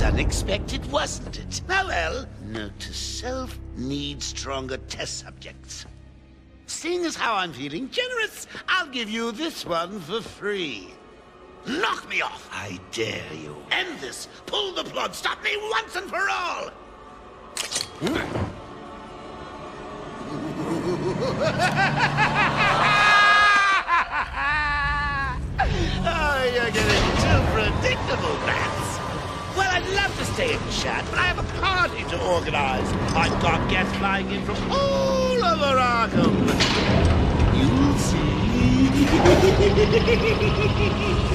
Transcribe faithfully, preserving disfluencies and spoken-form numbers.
unexpected, wasn't it? Ah, well, note to self, need stronger test subjects. Seeing as how I'm feeling generous, I'll give you this one for free. Knock me off! I dare you. End this! Pull the plug! Stop me once and for all! Oh, you're getting too predictable, Bats. Well, I'd love to stay and chat, but I have a party to organize. I've got guests flying in from all over Arkham. You'll see.